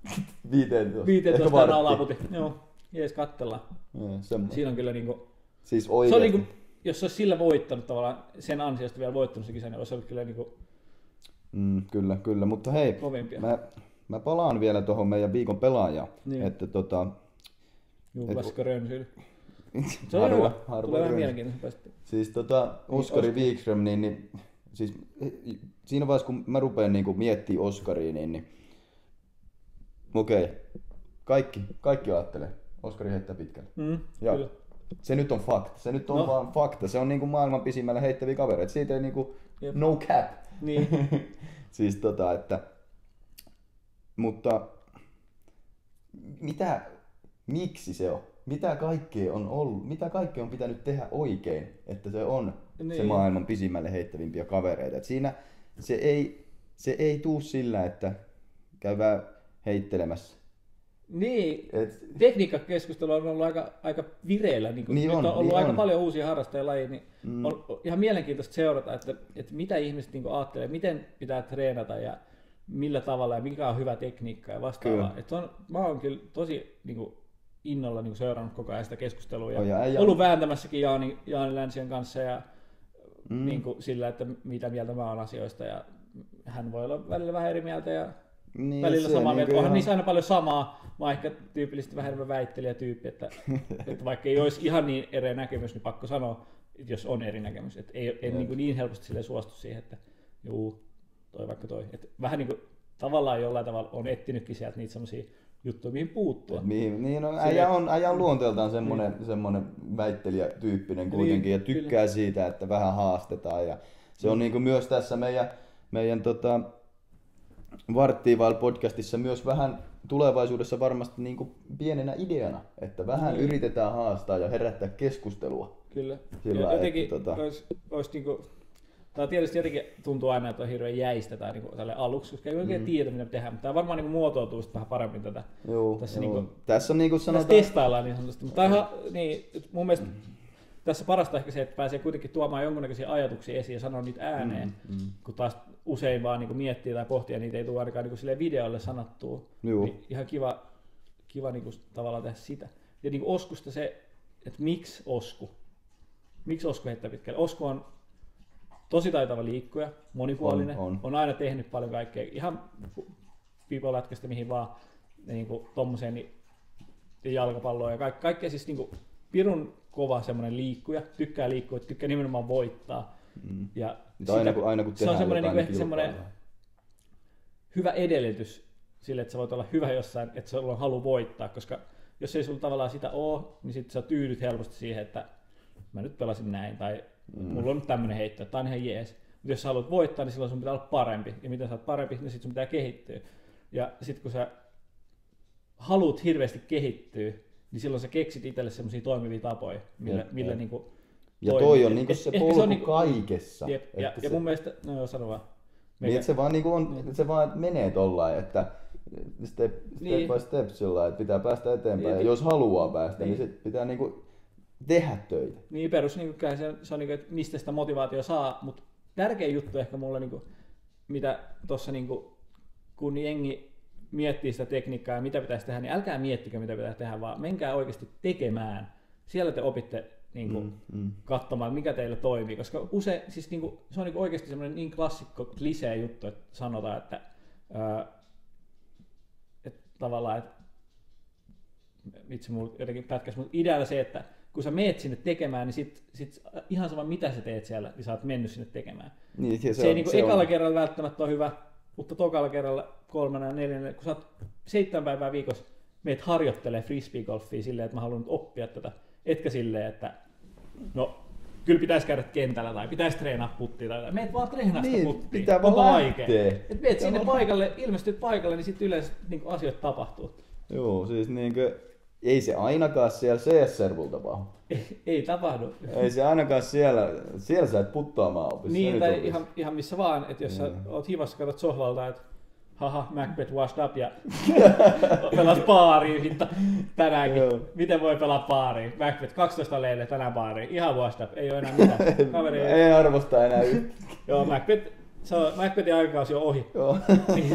15 alaputi. Joo, jees katsellaan. Siinä on kyllä niinku... Siis se on niinku, jos se olisi sillä voittanut tavallaan, sen ansiosta vielä voittanut se kisa, niin olisi ollut kyllä niinku... Kyllä, mutta hei, mä palaan vielä tuohon meidän viikon pelaajaan. Niin. Että Juhlaska Rönsyl. Se on hyvä. Tulee vähän mielenkiintoista. Siis Oskari Wikström, niin siis siinä vaiheessa kun mä rupean niinku miettimään Oskaria, niin okei, kaikki ajattelee. Oskari heittää pitkälle. Ja kyllä. Se nyt on fakta. Se nyt on vaan fakta. Se on niinku maailman pisimmällä heittäviä kavereita. Siitä ei niinku no cap. Niin. Siis että mutta miksi se on? Mitä kaikkea on ollut? Mitä kaikkea on pitänyt tehdä oikein, että se on se maailman pisimmälle heittävimpiä kavereita? Et siinä se ei tuu sillä, että käydään heittelemässä. Niin, tekniikkakeskustelu on ollut aika vireillä. Nyt on ollut aika paljon uusia harrastajalajeja, niin on ihan mielenkiintoista seurata, että mitä ihmiset niin ajattelee, miten pitää treenata ja millä tavalla ja mikä on hyvä tekniikka ja vastaavaa. Mä oon kyllä tosi innolla seurannut koko ajan sitä keskustelua ja ollut vääntämässäkin Jaani Länsien kanssa ja sillä, että mitä mieltä mä oon asioista ja hän voi olla välillä vähän eri mieltä ja välillä samaa mieltä. Onhan niissä aina paljon samaa. Mä oon ehkä tyypillisesti vähän enemmän väittelijätyyppi, että vaikka ei olisi ihan niin eri näkemys, niin pakko sanoa, että jos on eri näkemys. Että ei niin helposti sille suostu siihen, että toi vaikka toi. Että vähän niin kuin tavallaan jollain tavalla on etsinytkin sieltä niitä semmoisia juttuja, mihin puuttua. Äijä on luonteeltaan semmoinen väittelijätyyppinen kuitenkin ja tykkää siitä, että vähän haastetaan. Ja se on niin kuin myös tässä meidän Varttiivail podcastissa myös vähän tulevaisuudessa varmasti niin kuin pienenä ideana, että vähän yritetään haastaa ja herättää keskustelua. Kyllä. Sillä, ja jotenkin että, olisi niinku, tämä tietysti jotenkin tuntuu aina, että on hirveän jäistä tai niinku tälle aluksi, koska ei oikein tiedä mitä tehdään, mutta tämä varmaan niinku muotoutuu vähän paremmin tätä. Tässä, joo. niinku, tässä on niinku sanotaan... tässä testaillaan niin sanotusti, mutta ihan, niin, mun mielestä tässä parasta ehkä se, että pääsee kuitenkin tuomaan jonkunnäköisiä ajatuksia esiin ja sanoa niitä ääneen, kun taas usein vaan niinku miettii tai pohtii ja niitä ei tule ainakaan niinku videolle sanottua. Niin ihan kiva niinku tavallaan tehdä sitä. Ja niinku Oskusta se, että miksi Osku? Miksi Osku heittää pitkälle? Osku on tosi taitava liikkuja, monipuolinen, on aina tehnyt paljon kaikkea, ihan pipolätkästä mihin vaan, niinku tommoseen niin jalkapalloon ja kaikkea siis niinku pirun kova semmoinen liikkuja, tykkää liikkua, tykkää nimenomaan voittaa. Ja aina kun se on semmoinen niinku ehkä semmoinen hyvä edellytys sille, että sä voit olla hyvä jossain, että sulla on halu voittaa, koska jos ei sulla tavallaan sitä ole, niin sitten sä tyydyt helposti siihen, että mä nyt pelasin näin, tai mulla on nyt tämmönen heitto, että tää on ihan jees. Mutta jos sä haluat voittaa, niin silloin sun pitää olla parempi. Ja miten sä oot parempi, niin sit sun pitää kehittyä. Ja sit kun sä haluat hirveästi kehittyä, niin silloin sä keksit itselle semmosia toimivia tapoja, millä niinku ja toi on niinku se polku niinku, kaikessa. Ja mun mielestä, no joo, sano vaan. Niin, että se vaan niinku on, se vaan menee tollain, että step by step sillä, että pitää päästä eteenpäin. Ja jos haluaa päästä, niin sit pitää niinku tehdä töitä. Niin perus niinku, se on niinku, että mistä sitä motivaatio saa, mutta tärkein juttu ehkä mulle niinku, mitä tossa niinku, kun jengi miettii sitä tekniikkaa ja mitä pitäisi tehdä, niin älkää miettikö mitä pitää tehdä, vaan menkää oikeasti tekemään. Siellä te opitte niinku, katsomaan, mikä teillä toimii, koska usein siis niinku, se on niinku oikeasti semmoinen niin klassikko klisee juttu, että sanotaan, että tavallaan, että vitsi mulla jotenkin pätkäs, mutta idealla se, että kun sä meet sinne tekemään, niin sit ihan sama mitä sä teet siellä, niin sä oot mennyt sinne tekemään. Niin, se ei niinku ekalla kerralla välttämättä ole hyvä, mutta tokalla kerralla, 3. ja 4. kun sä oot 7 päivää viikossa, meet harjoittelee frisbeegolfia silleen, että mä haluan nyt oppia tätä, etkä silleen, että no kyllä pitäisi käydä kentällä tai pitäisi treenaa puttia tai meet vaan treenaa sitä puttia. Pitää vaan lähteä. Et meet sinne paikalle, ilmestyt paikalle, niin sitten yleensä niin asioita tapahtuu. Joo, siis niinkö, ei se ainakaan siellä CS-servulla tapahdu. Ei tapahdu. Ei se ainakaan siellä sä et puttaamaan opissa. Niin, tai ihan missä vaan, että jos sä oot hivassa, katsot sohvalta, että haha, Macbeth washed up ja pelas baariin tänäänkin. Joo. Miten voi pelaa baariin? Macbeth 12 leille tänään baariin. Ihan washed up, ei ole enää mitään. Kaveri ei arvosta enää yhtä. Joo, Macbethin aikakausi on ohi. Joo. Niin,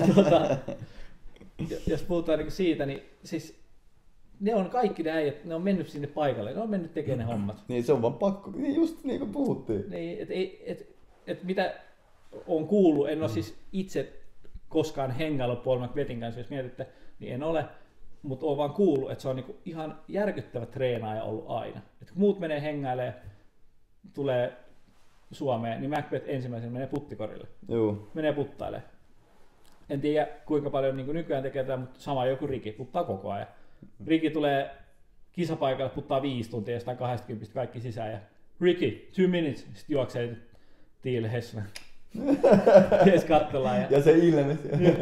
jos puhutaan niin siitä, niin siis ne on kaikki ne äijät, ne on mennyt sinne paikalle, ne on mennyt tekemään ne hommat. Niin se on vaan pakko, niin just niin kuin puhuttiin. Niin, et mitä on kuullut, en ole siis itse koskaan hengaillut Paul Macbethin kanssa, jos mietitte, niin en ole, mutta olen vaan kuullut, että se on niinku ihan järkyttävä treenaaja ollut aina. Et kun muut menee hengailemaan, tulee Suomeen, niin Macbeth ensimmäisenä menee puttikorille. Joo. Menee puttailemaan. En tiedä kuinka paljon niin nykyään tekee tätä, mutta sama joku Riki puttaa koko ajan. Riki tulee kisapaikalle, puttaa 5 tuntia jostain 20 kaikki sisään ja Ricky, 2 minutes, sitten juoksee Thiel Hessman. Ties kattellaan. Ja se ilme.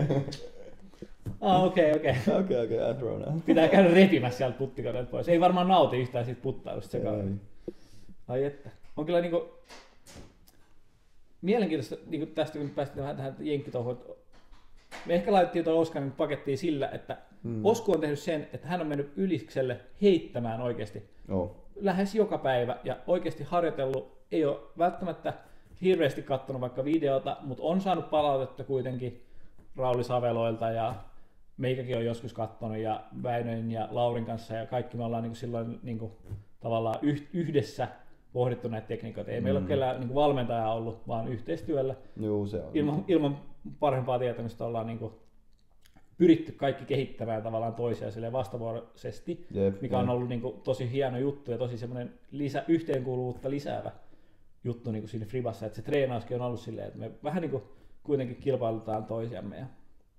Okei, I throw now. Pitää käydä repimässä sieltä puttikoneelta pois. Ei varmaan nauti yhtään siitä puttailusta sekaan. Ai että. On kyllä niinku mielenkiintoista niinku tästä, kun päästiin vähän tähän jenkkitouhuun. Me ehkä laitettiin tuon Oskarin pakettiin sillä, että Osku on tehnyt sen, että hän on mennyt Ylikselle heittämään oikeasti lähes joka päivä ja oikeasti harjoitellut. Ei ole välttämättä hirveästi katsonut vaikka videota, mutta on saanut palautetta kuitenkin Rauli Saveloilta ja meikäkin on joskus katsonut ja Väinön ja Laurin kanssa ja kaikki me ollaan silloin tavallaan yhdessä pohdittu näitä tekniikoita. Ei meillä ole kellään valmentajaa ollut, vaan yhteistyöllä. Joo, se on. Ilman parempaa tietämystä ollaan pyritty kaikki kehittämään tavallaan toisiaan vastavuoroisesti, mikä on ollut tosi hieno juttu ja tosi semmoinen yhteenkuuluvuutta lisäävä juttu siinä Fribassa, että se treenauskin on ollut silleen, että me vähän kuitenkin kilpailutaan toisiamme. Ja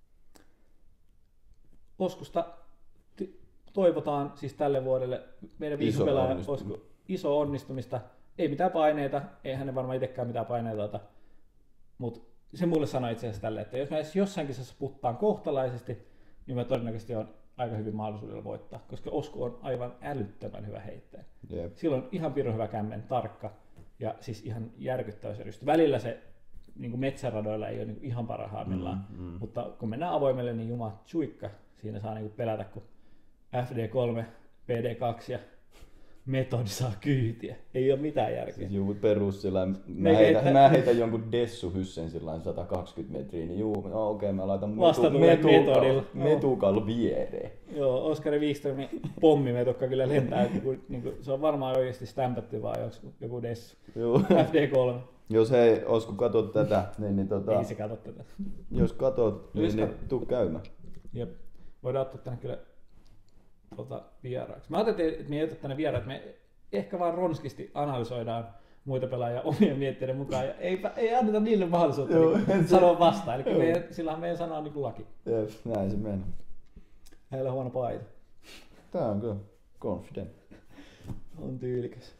Oskusta toivotaan siis tälle vuodelle meidän viikopelaaja iso onnistumista. Ei mitään paineita, ei hänen varmaan itsekään mitään paineita ota, mutta se mulle sanoi itse asiassa tälleen, että jos mä edes jossain kisassa puttaan kohtalaisesti, niin mä todennäköisesti on aika hyvin mahdollisuudella voittaa, koska Osku on aivan älyttömän hyvä heittäjä. Jep. Sillä on ihan pirun hyvä kämmen, tarkka ja siis ihan järkyttävä se rysti. Välillä se niin metsäradoilla ei ole niin ihan parhaimmillaan, mutta kun mennään avoimelle, niin juma tsuikka, siinä saa niin pelätä, kun FD3, PD2 ja metodi saa kyytiä. Ei ole mitään järkeä. Siis juu perus sillä mä heitän jonkun Dessu Hyssen sillä 120 metriä, niin juu, no okei, mä laitan metukal viereen. Joo, Oskari Wikströmin pommimetukka kyllä lentää, niin se on varmaan oikeasti stämpätty vaan joku Dessu. FD3. Jos hei, Osku katot tätä, niin Ei se katot tätä. Jos katot, niin tuu käymään. Jep. Voidaan ottaa tänne kyllä vieraaksi. Mä ajattelin, että me ei oteta tänne vieraaksi, me ehkä vaan ronskisti analysoidaan muita pelaajia omien mietteiden mukaan ja ei anneta niille mahdollisuutta sanoa vastaan. Eli sillähän meidän sana on niin kuin laki. Jep, näin se meni. Heillä on huono paita. Tää on kyllä confident. On tyylikäs.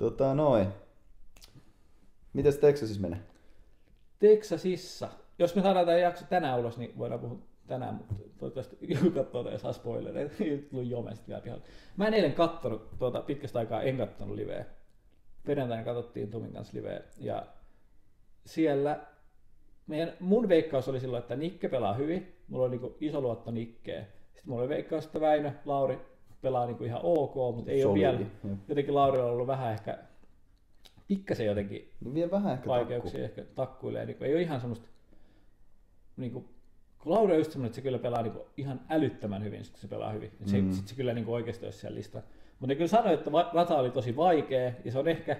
Mites Texasissa menee? Texasissa. Jos me saadaan tämä jakso tänään ulos, niin voidaan puhua tänään, mutta toivottavasti joku katsoo ja saa spoilereita. Ei tullut jomesta vielä pihalle. Mä en eilen kattonut, pitkästä aikaa en kattonut liveä. Perjantaina katsottiin Tomin kanssa liveä. Ja siellä mun veikkaus oli silloin, että Nikke pelaa hyvin. Mulla oli niinku iso luotto Nikkeen. Sitten mulla oli veikkaus, että Väinö, Lauri pelaa niinku ihan ok, mutta ei ole vielä. Jotenkin Laurilla on ollut vähän ehkä pikkasen jotenkin vielä vähän ehkä vaikeuksia ehkä takkuilee. Niin ei ole ihan semmoista, niin kuin, kun Lauri on just semmoinen, että se kyllä pelaa niin kuin, ihan älyttömän hyvin, kun se pelaa hyvin. Sitten se kyllä niin kuin, oikeasti olisi siellä listalla. Mutta ne kyllä sanoi, että rata oli tosi vaikea ja se on ehkä,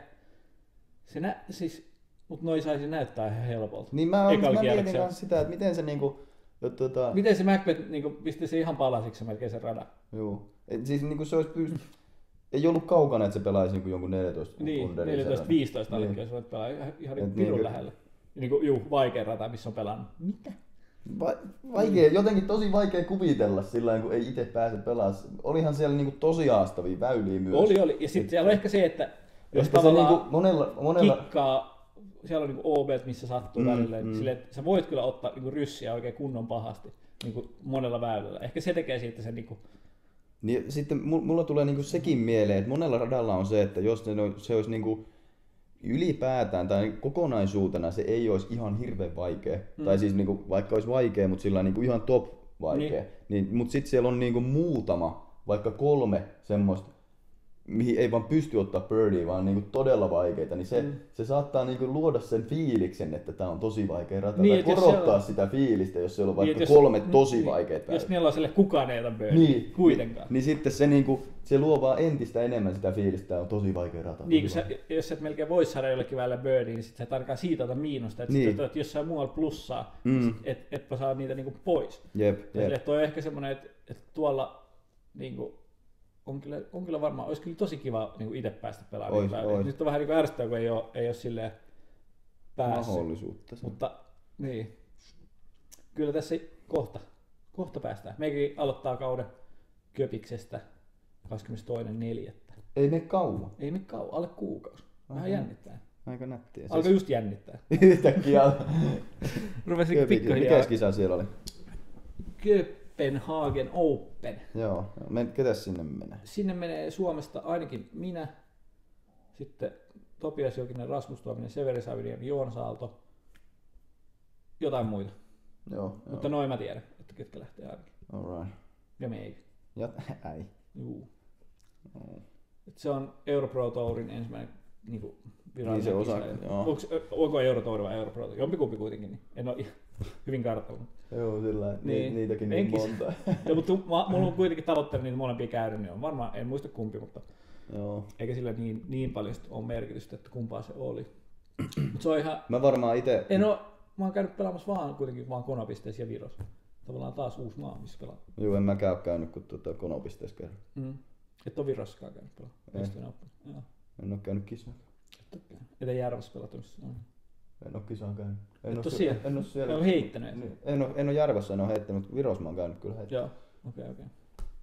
mutta noi saisi näyttää ihan helpolta. Niin mä mietin kanssa sitä, että miten se niinku... Miten se Macbeth niinku, pisti se ihan palasiksi melkein sen radan. Joo. Siis niinku se olisi ei ollut kaukana, että se pelaisi niin jonkun 14 niin, 14-15 allekin, jos voit pelaa ihan pirun lähellä. Vaikea rata, missä on pelannut. Mitä? Vaikea, jotenkin tosi vaikea kuvitella sillä kun ei itse pääse pelaamaan. Olihan siellä niinku tosi haastavia väyliä myös. Oli. Ja sitten siellä on ehkä se, että jos tavallaan niinku monella kikkaa, siellä on niinku OB, missä sattuu välillä, silleen, että sä voit kyllä ottaa niinku ryssiä oikein kunnon pahasti niinku monella väylällä. Ehkä se tekee siitä sen niinku... Niin, sitten mulla tulee niinku sekin mieleen, että monella radalla on se, että jos se olisi niinku ylipäätään tai kokonaisuutena se ei olisi ihan hirveän vaikea. Tai siis niinku, vaikka olisi vaikea, mutta sillä on niinku ihan top vaikea. Niin, mutta sitten siellä on niinku muutama, vaikka 3 semmoista, mihin ei vaan pysty ottaa birdie, vaan niinku todella vaikeita, niin se saattaa niinku luoda sen fiiliksen, että tää on tosi vaikea rata, tai korottaa sitä fiilistä, jos siellä on vaikka 3 tosi vaikeita päivät. Jos niillä on sille kukaan ei ota birdie, kuitenkaan. Niin sitten se, niinku, se luo vaan entistä enemmän sitä fiilistä, että on tosi vaikea rata. Niin, jos et melkein voisi saada jollekin väillä birdie, niin sit sä et ainakaan siitä ota miinusta, että sit otat jossain muualla plussaa, etpä saa niitä niinku pois. Jep. Toi on ehkä semmoinen, että tuolla niinku, on kyllä varmaan, olisi kyllä tosi kiva niin itse päästä pelaamaan. Nyt on vähän niin ärsyttävää, kun ei ole silleen päässyt. Mahdollisuutta. Mutta niin, kyllä tässä kohta päästään. Meikin aloittaa kauden Köpiksestä 22.4. Ei mene kauan. Ei mene kauan, alle kuukausi. Vähän jännittää. Aika nättiä. Alkoi just jännittää. Yhtäkkiä. Rupesin pikkuhiljaa. Mikäs kisa siellä oli? Copenhagen Open. Joo. Ketäs sinne menee? Sinne menee Suomesta ainakin minä, sitten Topias Jokinen, Rasmus Tuominen, Severi Savinen, Joonas Aalto, jotain muita. Joo. Mutta noin mä tiedän, että ketkä lähtee ainakin. Alright. Ja meikä. Ja äi. Juu. Et se on Europro Tourin ensimmäinen niinku virallinen niin se kisa. Onko Eurotour vai Europro Tour? Jompikumpi kuitenkin. Niin. En ole ihan hyvin kartalla. Joo, sillä niitäkin niin monta. Ja, mutta mulla on kuitenkin tavoitteena niitä molempia käydä, niin on varmaan, en muista kumpi, mutta eikä sillä niin paljon ole merkitystä, että kumpaa se oli. Se on ihan... Mä varmaan ite... Mä oon käynyt pelaamassa kuitenkin vaan Konapisteessä ja Virossa. Tavallaan taas uusi maa, missä pelaa. Joo, en mäkään ole käynyt kuin Konapisteessä kerran. Et ole Virossakaan käynyt pelaamaan. En ole käynyt kisaa. Et ole Järvässä pelattu missään. En ole kisaa käynyt. En ole siellä. En ole heittänyt. En ole Järvässä, en ole heittänyt, mutta Virossa mä oon käynyt kyllä heittänyt. Joo, okei.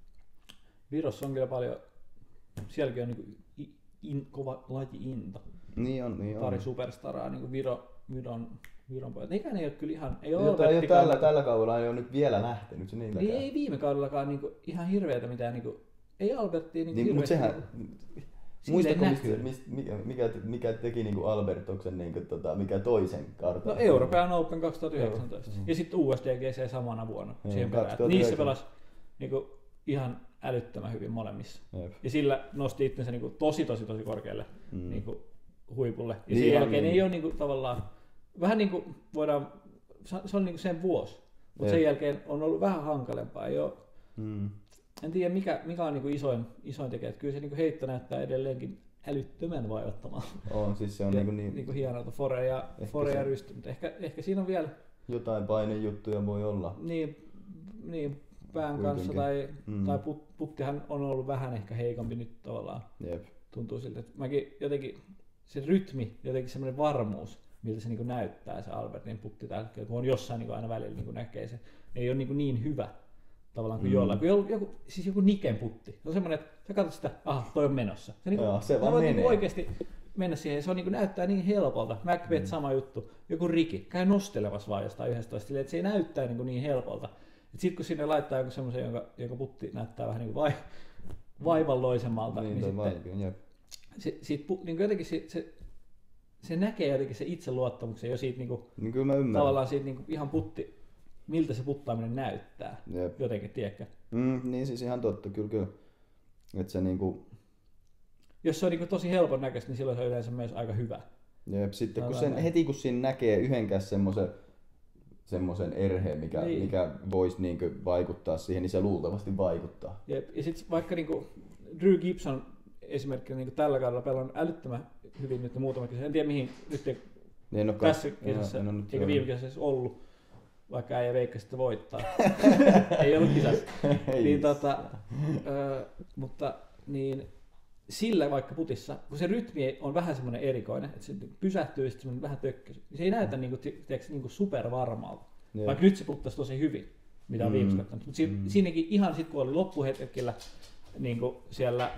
Virossa on kyllä paljon, sielläkin on kova laji-into. pari superstaraa, niin Viron pojat. Nekään ei ole kyllä ihan... Ei ole tällä kaudella ei ole nyt vielä lähtenyt se niilläkään. Niin ei viime kaudellakaan niin kuin, ihan hirveätä mitään... Niin kuin, ei Albertia niin hirveästi... Mutta sehän... Muistatko, mikä teki niinku Albertoksen, niinku, mikä toisen kartan? No European Open 2019 ja sitten USDGC samana vuonna siihen perään. Niissä pelasi niinku, ihan älyttömän hyvin molemmissa. Jep. Ja sillä nosti itsensä niinku, tosi korkealle niinku, huipulle. Ja sen jälkeen ei ole niinku, tavallaan, vähän niin kuin voidaan, se on niinku sen vuosi, mutta sen jälkeen on ollut vähän hankalempaa. Ei ole, en tiedä mikä on niinku isoin tekijä. Kyllä se niinku heitto näyttää edelleenkin älyttömän vaivattamaan. On, siis se on niinku hienolta Fore ja Rysty, mutta ehkä siinä on vielä jotain painejuttuja voi olla. Niin pään kanssa tai puttihan on ollut vähän ehkä heikompi nyt tavallaan. Jep. Tuntuu siltä, että mäkin jotenkin se rytmi, jotenkin semmoinen varmuus, miltä se niinku näyttää se Albertin putti tällä hetkellä, kun on jossain niinku aina välillä niinku näkee se, ei ole niin hyvä tavallaan kuin jollain. Siis joku Niken putti. Se on semmoinen, että sä katsot sitä, toi on menossa. Se, niinku, se vaan menee. Niinku oikeasti mennä siihen. Se on niinku, näyttää niin helpolta. Macbeth sama juttu. Joku Riki. Käy nostelemassa vaan jostain 11 silleen, että se ei näyttää niin helpolta. Sitten kun sinne laittaa joku semmoisen, jonka putti näyttää vähän niin kuin vaivalloisemmalta, niin sitten niin jotenkin se näkee jotenkin se itseluottamuksen jo siitä niin kyllä mä ymmärrän. Tavallaan siitä niin ihan putti, miltä se puttaaminen näyttää. Jep. Jotenkin, tiedätkö? Niin siis ihan totta, kyllä. Että se niinku... Jos se on niinku tosi helpon näköistä, niin silloin se on yleensä myös aika hyvä. Jep, sitten heti kun siinä näkee yhdenkään semmoisen erheen, mikä voisi niinku vaikuttaa siihen, niin se luultavasti vaikuttaa. Jep. Ja sitten vaikka niinku Drew Gibson esimerkkinä niinku tällä kaudella pelannut älyttömän hyvin nyt muutama kesä. En tiedä mihin nyt tässä kesässä, eikä viime kesässä ollut, vaikka äijä veikkasi, että voittaa. Ei ollut kisassa. Niin, mutta niin, sillä vaikka putissa, kun se rytmi on vähän semmoinen erikoinen, että se pysähtyy ja sitten vähän tökkäsy, niin se ei näytä niinku supervarmalta. Vaikka nyt se puttasi tosi hyvin, mitä on viimeksi katsonut. Mutta siinäkin ihan sitten kun oli loppuhetkellä niin siellä,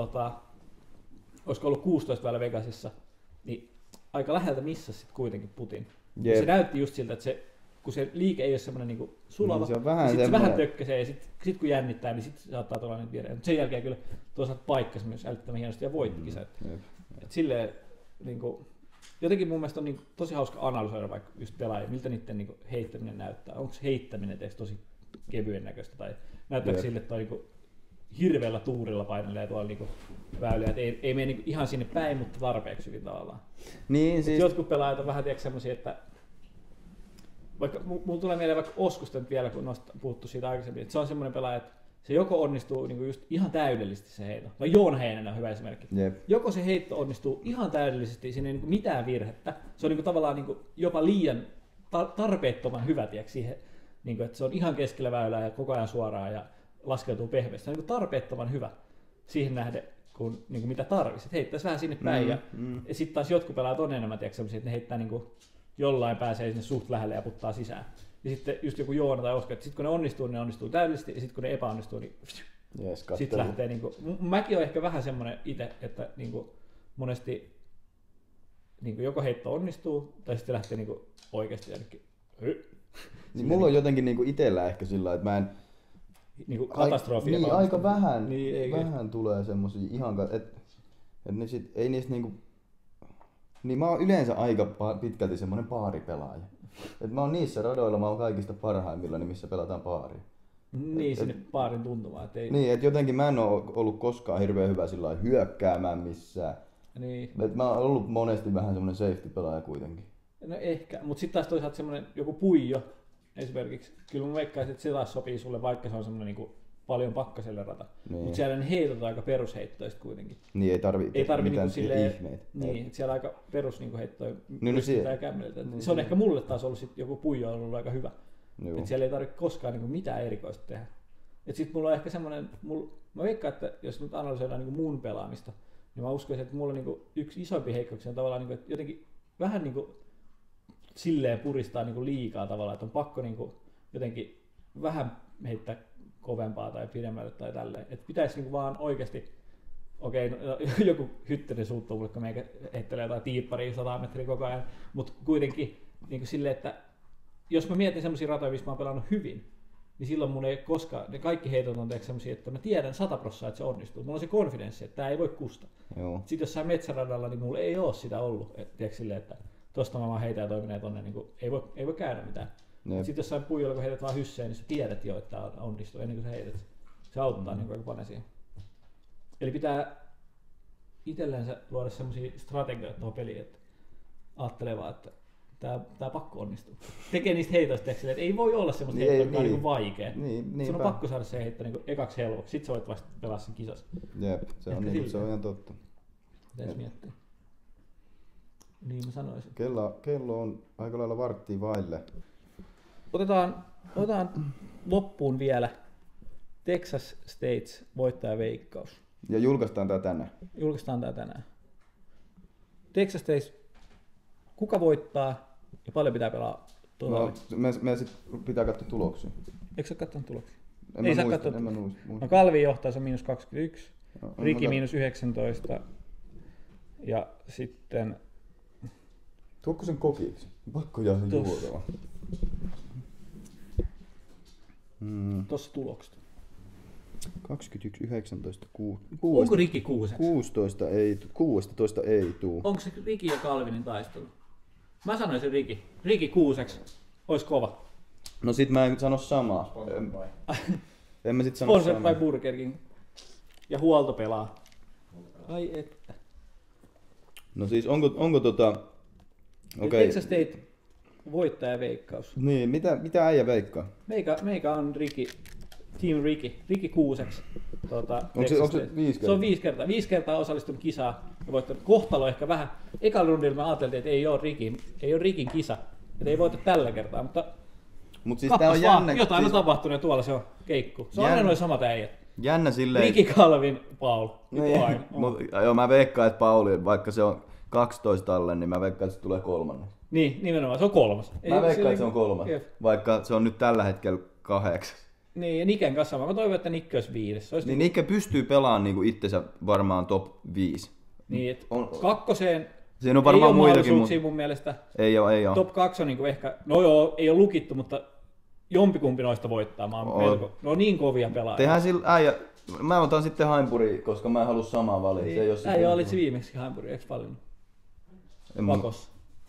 olisiko ollut 16 vielä Vegasissa, niin aika läheltä missasi sitten kuitenkin putin. Se näytti just siltä, että kun se liike ei ole semmoinen niinku sulava, niin se vähän tökkäsee ja sit kun jännittää, niin sitten saattaa tulla niitä viereen. Mutta sen jälkeen kyllä toisaalta paikkasi myös älyttömän hienosti ja voitti kisat. Et silleen, niinku, jotenkin mun mielestä on niinku tosi hauska analysoida vaikka just pelaajia, miltä niiden niinku heittäminen näyttää. Onko heittäminen tosi kevyen näköistä tai näyttääkö sille, että on niinku hirveällä tuurilla painelee tuolla niinku väyliä, että ei mene niinku ihan sinne päin, mutta tarpeeksi hyvin tavallaan. Niin, siis... Jotkut pelaajat on vähän semmoisia, että vaikka mulla tulee mieleen vaikka Oskusta vielä, kun on puhuttu siitä aikaisemmin, että se on semmoinen pelaaja, että se joko onnistuu niinku just ihan täydellisesti se heitto. No Joon Heinen on hyvä esimerkki. Jep. Joko se heitto onnistuu ihan täydellisesti, siinä ei niinku mitään virhettä. Se on niinku tavallaan niinku jopa liian tarpeettoman hyvä siihen, niinku, että se on ihan keskellä väylää ja koko ajan suoraan ja laskeutuu pehmeästi. Se on niinku tarpeettoman hyvä siihen nähden, kun niinku mitä tarvitsisi. Heittäisi vähän sinne päin ja sitten taas jotkut pelaajat on enemmän sellaisia, että ne heittää niinku jollain pääsee sinne suht lähelle ja puttaa sisään. Ja sitten just joku Joona tai Oskar, että sitten kun ne onnistuu täydellisesti ja sitten kun ne epäonnistuu, niin sitten lähtee niinku... Mäkin olen ehkä vähän semmoinen itse, että niinku monesti niinku joko heitto onnistuu tai sitten lähtee niinku oikeasti jonnekin... Niin mulla on jotenkin niinku itsellä ehkä sillä, että mä en... Niinku katastrofia. Niin, aika vähän, vähän tulee semmosia ihan... että ne sit, ei niistä niinku... Niin mä oon yleensä aika pitkälti semmonen paaripelaaja. Et mä oon niissä radoilla, mä oon kaikista parhaimmillani, missä pelataan paaria. Niin, sinne paarin tuntumaan. Ei... Niin, että jotenkin mä en oo ollut koskaan hirveän hyvä sillä hyökkäämään missään. Niin. Et mä oon ollut monesti vähän semmonen safety-pelaaja kuitenkin. No ehkä, mut sit taas toisaalta semmonen joku Puijo esimerkiksi. Kyllä mä veikkaisin, että se taas sopii sulle, vaikka se on semmonen niinku paljon pakkaselle rata. Niin. Mutta siellä ne heitot on aika perusheittoista kuitenkin. Niin, ei tarvi mitään niinku ihmeitä. Niin, että siellä aika perus niinku heittoja ja kämmeliltä. Niin, se on ehkä mulle taas ollut sit joku Puijo on ollut aika hyvä. Että siellä ei tarvitse koskaan niinku mitään erikoista tehdä. Et sit mulla on ehkä semmonen, mä veikkaan, että jos nyt analysoidaan niinku mun pelaamista, niin mä uskoisin, että mulla on niinku yksi isompi heikkouksia on tavallaan niinku, että jotenkin vähän niinku silleen puristaa niinku liikaa tavallaan, että on pakko niinku jotenkin vähän heittää kovempaa tai pidemmälle tai tälleen. Että pitäisi niinku vaan okei, no, joku hyttynen suuttuu mulle, kun meikä heittelee jotain tiipparia 100 metriä koko ajan, mutta kuitenkin niin silleen, että jos mä mietin semmosia ratoja, missä mä oon pelannut hyvin, niin silloin mun ei koskaan, ne kaikki heitot on semmosia, että mä tiedän 100%, että se onnistuu. Mulla on se konfidenssi, että tää ei voi kusta. Sitten jossain metsäradalla, niin mulla ei oo sitä ollut. Tiedätkö silleen, että tosta mä vaan heitän ja toi menee tonne, niin ei voi käydä mitään. Sitten jossain puijolla, kun heität vaan hysseen, niin sä tiedät jo, että tää onnistuu ennen kuin sä heität. Se auttaa niin aika paljon siihen. Eli pitää itsellensä luoda semmosia strategioita tuohon peliin, että ajattelee vaan, että tää pakko onnistuu. Tekee niistä heitoista, että ei voi olla semmoista heittoa, mikä on niin vaikea. Sun on pakko saada se heitto niin ekaksi helpoksi, sit sä voit vasta pelaa sen kisassa. Jep, se on ihan totta. Pitäis miettiä. Niin mä sanoisin. Kello on aika lailla varttia vaille. Otetaan loppuun vielä Texas States voittajaveikkaus. Ja julkaistaan tää tänään. Texas States, kuka voittaa ja paljon pitää pelaa? Me sit pitää katsoa tuloksia. Eikö sä kattonut tuloksia? En mä muista. No Kalvi johtaa, se on -21, Riki -19 ja sitten... Tuokko sen kokiksi? Pakko jää sen juotava. Tossa tulokset. 21, 19, 6. Onko Riki 6? 16 ei tuu. Onko se Riki ja Kalvinin taistelu? Mä sanoisin Riki. Riki 6. Ois kova. No sit mä en sano samaa. En mä sit sano Sponsor samaa. by Burger King. Ja huolto pelaa. Ai että. No siis onko Okei. Texas State voittajaveikkaus. Niin, mitä äijä veikkaa? Meikä on Riki. Team Riki 6. Onko se 5 kertaa? Se on 5 kertaa. 5 kertaa osallistunut kisaan ja voittanut. Kohtalo ehkä vähän. Ekalla rundilla me ajateltiin, että ei ole Rikin kisa. Että ei voita tällä kertaa, mutta siis tää on jännä. Jotain on tapahtunut ja tuolla se on keikku. Se on aina noin samat äijät. Jännä silleen. Riki, Kalvin, Paul. Joo, mä veikkaan, että Pauli, vaikka se on 12 alle, niin mä veikkaan, että se tulee 3. Niin, nimenomaan. Se on 3. Mä veikkaan, että se on 3. Vaikka se on nyt tällä hetkellä 8. Niin, ja Niken kanssa sama. Mä toivon, että Nikke olisi 5. Niin Nikke pystyy pelaamaan niinku itsensä varmaan top 5. Niin, että kakkoseen siinä on varmaan muitakin mun mielestä. Ei oo. Top 2 on niinku ehkä, no joo, ei ole lukittu, mutta jompikumpi noista voittaa. Ne on niin kovia pelaajia. Tehdään sillä äijä. Mä otan sitten Haimpuri, koska mä en halua samaa valita. Niin. Äijä valitsi viimeksi Haimpuri, eikö valinnut? Pakossa.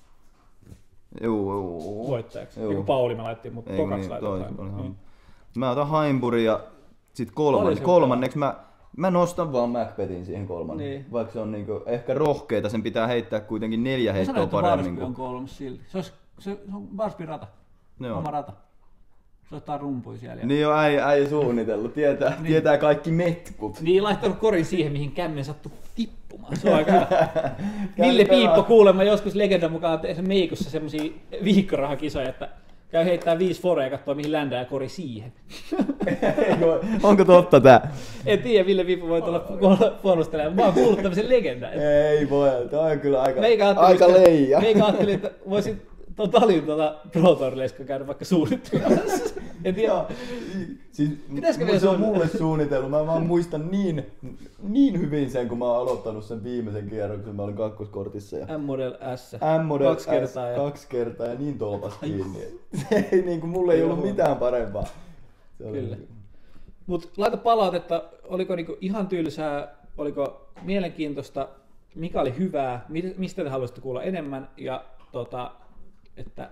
Juu. Voittajaksi. Niin Pauli me laittiin, mutta tokaksi laitetaan. Mä otan Haimpuri ja sit kolmanneksi mä nostan vaan Macbethin siihen 3. Niin. Vaikka se on niinku ehkä rohkeita, sen pitää heittää kuitenkin 4 heittoa paremmin. Varsby on 3 silti. Se on Varsbyn rata. Oma rata. Se ottaa rumpuja siellä. Niin on äijä suunnitellut. Tietää kaikki metkut. Niin, laittanut korin siihen, mihin kämmen sattui tippumaan. Se on aika hyvä. Ville Piippo kuulemma joskus legendan mukaan tehdä Meikussa semmosia viikkorahakisoja, että käy heittää 5 forea ja katsoo mihin ländää ja kori siihen. Onko totta tää? En tiedä, Ville Piippo voi tulla puolustelemaan. Mä oon kuullut tämmösen legendan. Ei voi, tää on kyllä aika leija. Meikä ajattelin, että voisin Talin Pro Tour-leska käydä vaikka suunnittelemassa. En tiedä. Siis, se on mulle suunnitellut. Mä vaan muistan niin hyvin sen, kun mä oon aloittanut sen viimeisen kierroksen. Mä olin kakkoskortissa. M-Model S. 2 kertaa ja niin tolpas kiinni. Se ei, niin kuin, mulle ei ollut mitään parempaa. Kyllä. Mut laita palautetta. Oliko niinku ihan tylsää? Oliko mielenkiintoista? Mikä oli hyvää? Mistä te haluaisitte kuulla enemmän? Ja että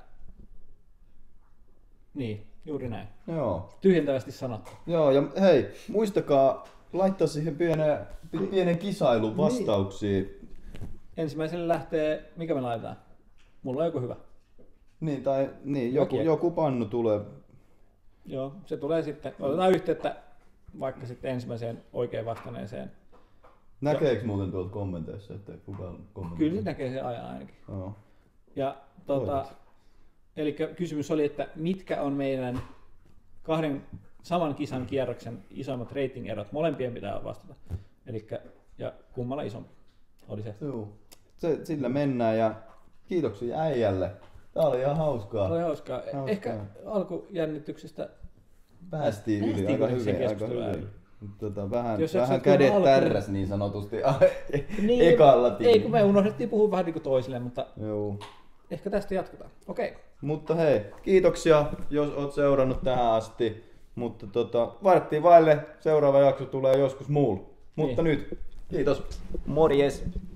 niin, juuri näin. Joo. Tyhjentävästi sanottu. Joo, ja hei, muistakaa laittaa siihen pienen kisailun vastauksia. Ensimmäiselle lähtee, mikä me laitetaan? Mulla on joku hyvä. Niin, joku pannu tulee. Joo, se tulee sitten. Otetaan yhteyttä vaikka sitten ensimmäiseen oikein vastanneeseen. Näkeekö muuten tuolta kommenteissa, että kuka on kommentoinut? Kyllä se näkee sen ajan ainakin. Joo. Ja eli kysymys oli, että mitkä on meidän 2 saman kisan kierroksen isoimmat rating-erot? Molempien pitää vastata. Ja kummalla isompi oli se. Joo. Sillä mennään ja kiitoksia äijälle. Tää oli ihan hauskaa. Oli hauskaa. Ehkä alkujännityksestä päästiin yli aika hyvin. Vähän kädet tärräs niin sanotusti ekalla tiimillä. Ei, kun me unohdettiin puhua vähän niin kuin toisille, mutta joo. Ehkä tästä jatketaan. Okei. Mutta hei, kiitoksia, jos oot seurannut tähän asti. Mutta varttiin vaille seuraava jakso tulee joskus muulla. Mutta nyt, kiitos. Morjes.